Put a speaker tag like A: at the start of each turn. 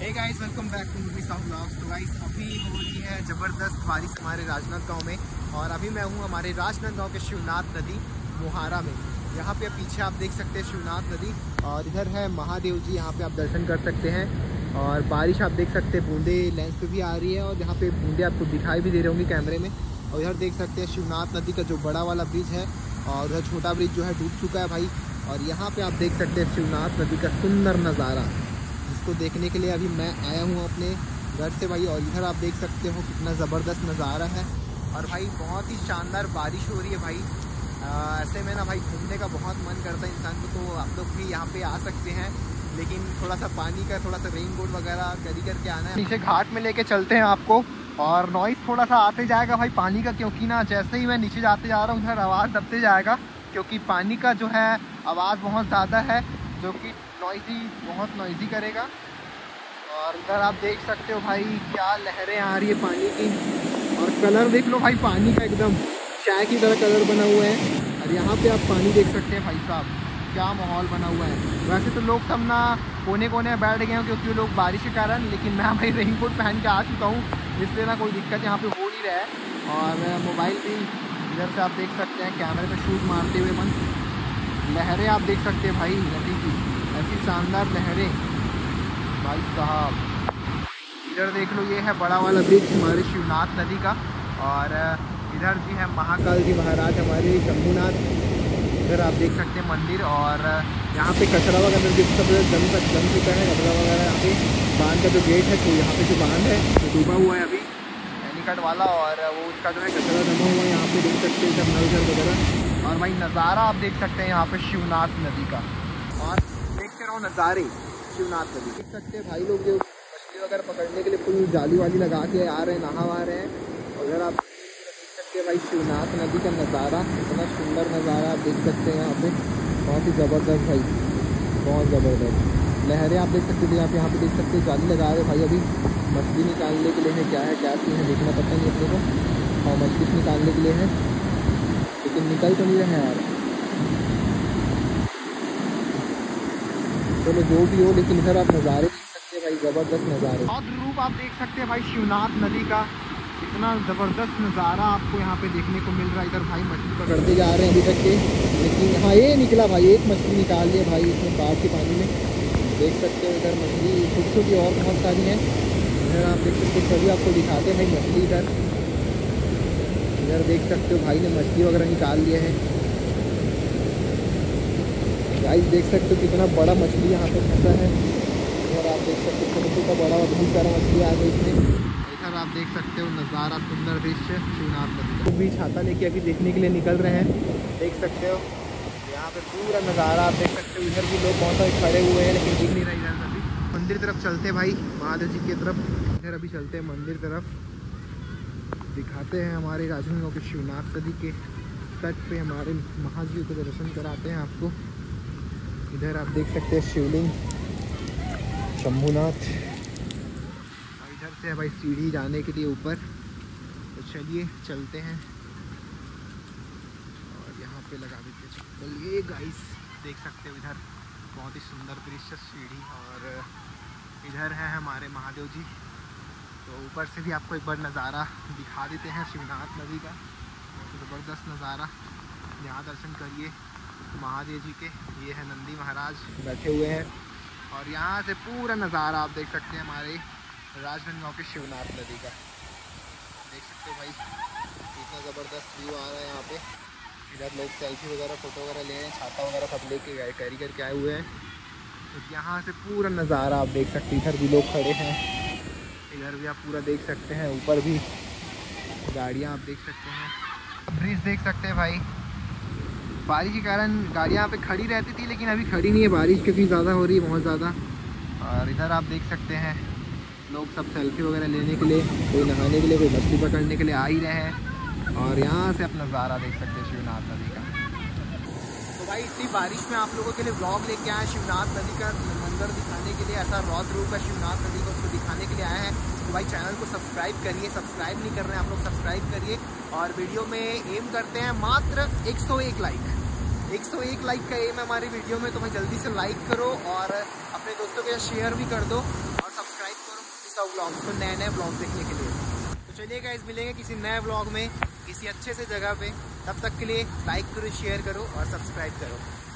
A: Hey guys, welcome back to movie south blogs. तो guys अभी हो रही है ज़बरदस्त बारिश हमारे राजनांदगांव में, और अभी मैं हूँ हमारे राजनांदगांव के शिवनाथ नदी मोहारा में। यहाँ पे पीछे आप देख सकते हैं शिवनाथ नदी, और इधर है महादेव जी, यहाँ पे आप दर्शन कर सकते हैं। और बारिश आप देख सकते हैं, बूंदे लेंस पे भी आ रही है, और यहाँ पे बूंदे आपको दिखाई भी दे रहे होंगी कैमरे में। और इधर देख सकते हैं शिवनाथ नदी का जो बड़ा वाला ब्रिज है, और उधर छोटा ब्रिज जो है डूब चुका है भाई। और यहाँ पे आप देख सकते हैं शिवनाथ नदी का सुंदर नज़ारा, जिसको देखने के लिए अभी मैं आया हूँ अपने घर से भाई। और इधर आप देख सकते हो कितना ज़बरदस्त नज़ारा है, और भाई बहुत ही शानदार बारिश हो रही है भाई। ऐसे में ना भाई घूमने का बहुत मन करता है इंसान को, तो आप लोग भी यहाँ पे आ सकते हैं, लेकिन थोड़ा सा पानी का थोड़ा सा रेन कोट वगैरह करी करके आना है। नीचे घाट में लेके चलते हैं आपको, और नॉइस थोड़ा सा आते जाएगा भाई पानी का, क्योंकि ना जैसे ही मैं नीचे जाते जा रहा हूँ उधर आवाज़ दबते जाएगा, क्योंकि पानी का जो है आवाज़ बहुत ज़्यादा है, जो कि बहुत नॉइजी करेगा। और इधर आप देख सकते हो भाई क्या लहरें आ रही है पानी की, और कलर देख लो भाई पानी का, एकदम चाय की तरह कलर बना हुआ है। और यहाँ पे आप पानी देख सकते हैं भाई साहब, क्या माहौल बना हुआ है। वैसे तो लोग सब ना कोने कोने में बैठ गए हैं, क्योंकि लोग बारिश के कारण, लेकिन मैं भाई रेन कोट पहन के आ चुका हूँ, इसलिए ना कोई दिक्कत यहाँ पे हो नहीं रहा है। और मोबाइल भी इधर से आप देख सकते हैं कैमरे में शूट मारते हुए मन। लहरें आप देख सकते हैं भाई नदी की, ऐसी शानदार लहरें भाई साहब। इधर देख लो, ये है बड़ा वाला ब्रिज हमारे शिवनाथ नदी का, और इधर जी है महाकाल जी महाराज हमारे शंभुनाथ। इधर आप देख सकते हैं मंदिर, और यहाँ पे कचरा वगैरह जो सब जम चुका है, कचरा वगैरह यहाँ पे। बांध का जो गेट है, तो यहाँ पे जो बांध है वो डूबा हुआ है अभी एनीकट वाला, और वो उसका जो है कचरा जमा हुआ है, यहाँ पे देख सकते हैं सब नल वगैरह। और भाई नज़ारा आप देख सकते हैं यहाँ पे शिवनाथ नदी का, और देखते रहो नज़ारे शिवनाथ नदी। देख सकते हैं भाई लोग जो मछली वगैरह पकड़ने के लिए फुल जाली वाली लगा के आ रहे हैं, नहा रहे हैं। और अगर आप देख सकते हैं भाई शिवनाथ नदी का नज़ारा, इतना सुंदर नज़ारा आप देख सकते हैं यहाँ पे, बहुत ही ज़बरदस्त भाई, बहुत ज़बरदस्त लहरें आप देख सकते हैं। आप यहाँ पे देख सकते हैं जाली लगा रहे भाई, अभी मछली निकालने के लिए है, क्या है क्या चीज़ है देखना पता नहीं अपने को। और मछली निकालने के लिए है, लेकिन निकल तो नहीं रहे हैं यार, चलो जो भी हो, लेकिन इधर आप नज़ारे देख सकते हैं भाई, ज़बरदस्त नज़ारे। और रूप आप देख सकते हैं भाई शिवनाथ नदी का, इतना ज़बरदस्त नज़ारा आपको यहाँ पे देखने को मिल रहा है। इधर भाई मछली पकड़ते जा रहे हैं अभी तक के, लेकिन हाँ ये निकला भाई, एक मछली निकाल लिया भाई इसमें बाढ़ के पानी में, देख सकते हो। इधर मछली छोटी छोटी और बहुत सारी हैं, इधर आप देख सकते हो, सभी आपको दिखाते हैं भाई मछली। इधर देख सकते हो भाई ने मछली वगैरह निकाल लिए हैं गाइस, देख सकते हो कितना बड़ा मछली यहाँ पे फंसा है। और आप देख सकते हो छोटे का बड़ा बहुत सारा मछली आ गई इसमें। इधर आप देख सकते हो नज़ारा, सुंदर दृश्य शिवनाथ नदी। तो भी छाता लेके अभी देखने के लिए निकल रहे हैं, देख सकते हो यहाँ पे पूरा नज़ारा आप देख सकते हो। इधर भी लोग बहुत सारे खड़े हुए हैं, लेकिन दिख नहीं रहा इधर अभी। मंदिर तरफ चलते हैं भाई, महादेव जी की तरफ। इधर अभी चलते हैं मंदिर तरफ, दिखाते हैं हमारे राजनांदगांव के शिवनाथ नदी के तट पे हमारे महादेव के दर्शन कराते हैं आपको। इधर आप देख सकते हैं शिवलिंग शंभुनाथ, और इधर से है भाई सीढ़ी जाने के लिए ऊपर। तो चलिए चलते हैं, और यहाँ पे लगा देते हैं चप्पल। ये गाइस देख सकते हो इधर बहुत ही सुंदर दृश्य सीढ़ी, और इधर है हमारे महादेव जी। तो ऊपर से भी आपको एक बार नज़ारा दिखा देते हैं शिवनाथ नदी का, ज़बरदस्त नज़ारा। यहाँ दर्शन करिए महादेव जी के, ये है नंदी महाराज बैठे हुए हैं, और यहाँ से पूरा नज़ारा आप देख सकते हैं हमारे राजनांदगांव के शिवनाथ नदी का। देख सकते हो भाई कितना ज़बरदस्त व्यू आ रहा है यहाँ पे। इधर लोग सेल्फी वगैरह फ़ोटो वगैरह ले रहे हैं, छाता वगैरह सब लेके गए कैरी करके आए हुए हैं। तो यहाँ से पूरा नज़ारा आप देख सकते हैं। इधर भी लोग खड़े हैं, इधर भी आप पूरा देख सकते हैं, ऊपर भी गाड़ियाँ आप देख सकते हैं। ब्रिज देख सकते हैं भाई, बारिश के कारण गाड़ियाँ यहाँ पे खड़ी रहती थी, लेकिन अभी खड़ी नहीं है बारिश, क्योंकि ज़्यादा हो रही है, बहुत ज़्यादा। और इधर आप देख सकते हैं लोग सब सेल्फी वगैरह लेने के लिए, कोई नहाने के लिए, कोई मछली पकड़ने के लिए आ ही रहे हैं। और यहाँ से अपना नज़ारा देख सकते हैं शिवनाथ नदी का। तो भाई इसी बारिश में आप लोगों के लिए व्लॉग लेके आए शिवनाथ नदी का मंजर दिखाने के लिए, ऐसा रौद्र रूप है शिवनाथ नदी को, उसको दिखाने के लिए आए हैं। तो भाई चैनल को सब्सक्राइब करिए, सब्सक्राइब नहीं कर रहे हैं आप लोग, सब्सक्राइब करिए। और वीडियो में एम करते हैं मात्र 101 लाइक, 101 लाइक का एम है हमारी वीडियो में। तो भाई जल्दी से लाइक करो, और अपने दोस्तों के साथ शेयर भी कर दो, और सब्सक्राइब का व्लॉग, तो नए नए व्लॉग देखने के लिए। तो चलिए गाइस, मिलेंगे किसी नए व्लॉग में किसी अच्छे से जगह पे। तब तक के लिए लाइक करो, शेयर करो और सब्सक्राइब करो।